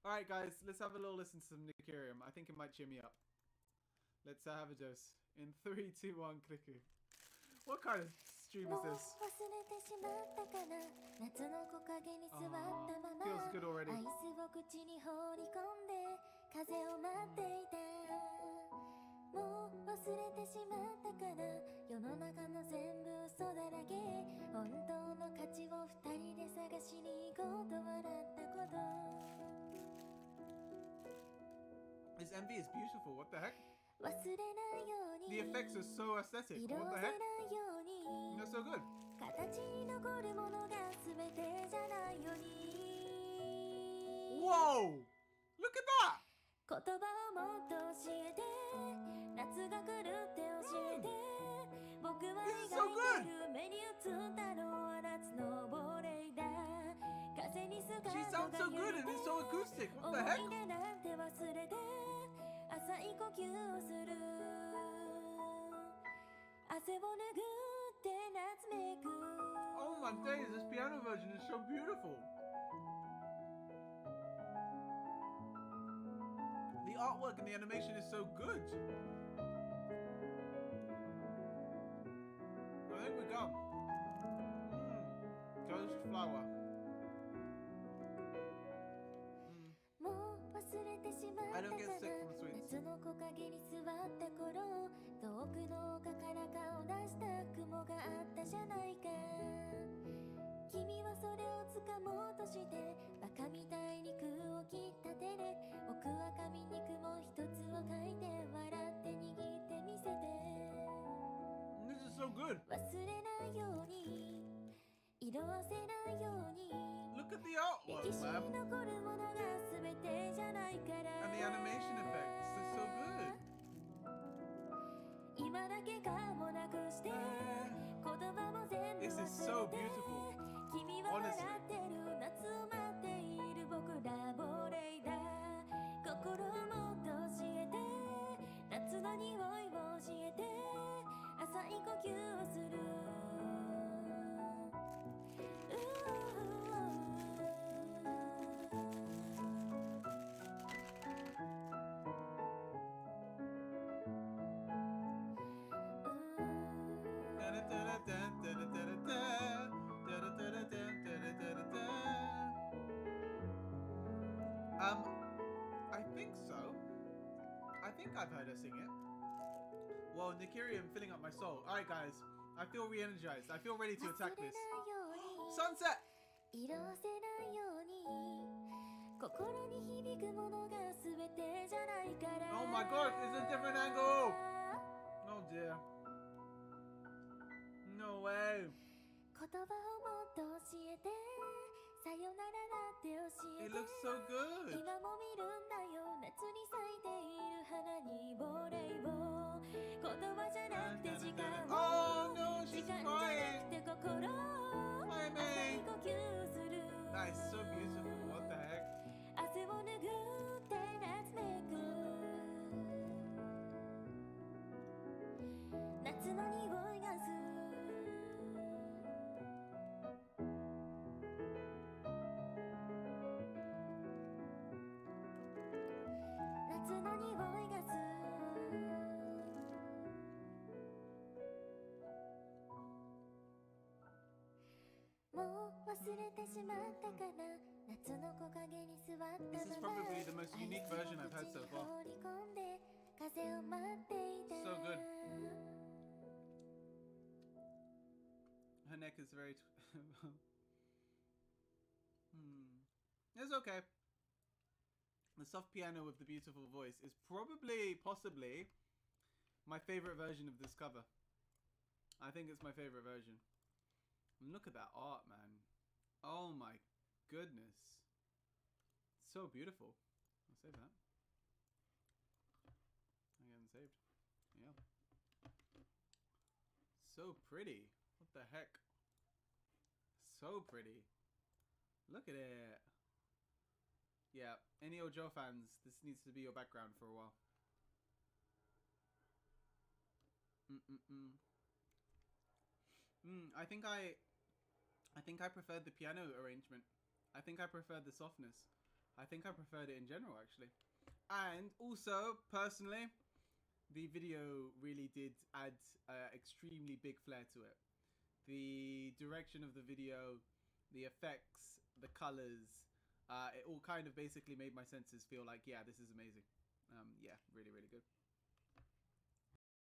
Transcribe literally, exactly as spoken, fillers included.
Alright guys, let's have a little listen to some Nakiri. I think it might cheer me up. Let's uh, have a dose. In three, two, one, clicker. What kind of stream is this? Oh, feels good already. This M V is beautiful, what the heck? The effects are so aesthetic, what the heck? They're so good. Whoa! Look at that! This is so good! She sounds so good and it's so acoustic, what the heck? Oh my days, this piano version is so beautiful. The artwork and the animation is so good. I think we go. Mm. Ghost flower. I don't get sick from sweets. This is so good. Look at the artwork, man. And the animation effects, they're so good. This is so beautiful. Honestly. Um, I think so. I think I've heard her sing it. Well, Nakiri, I'm filling up my soul. Alright guys, I feel re-energized. I feel ready to attack this. Sunset! Oh my god, it's a different angle! Oh dear. No way. It looks so good. Oh no, she's crying. Hi, May. That is so beautiful. What the heck? This is probably the most unique version I've had so far. So good. Her neck is very... hmm. It's okay. The soft piano with the beautiful voice is probably, possibly, my favorite version of this cover. I think it's my favorite version. And look at that art, man. Oh my goodness. It's so beautiful. I'll save that. I haven't saved. Yeah. So pretty. What the heck? So pretty. Look at it. Yeah, any Ojo fans, this needs to be your background for a while. Mm-mm-mm. Mm, I think I... I think I preferred the piano arrangement. I think I preferred the softness. I think I preferred it in general, actually. And also, personally, the video really did add uh, extremely big flair to it. The direction of the video, the effects, the colors, uh, it all kind of basically made my senses feel like, yeah, this is amazing. Um, yeah, really, really good.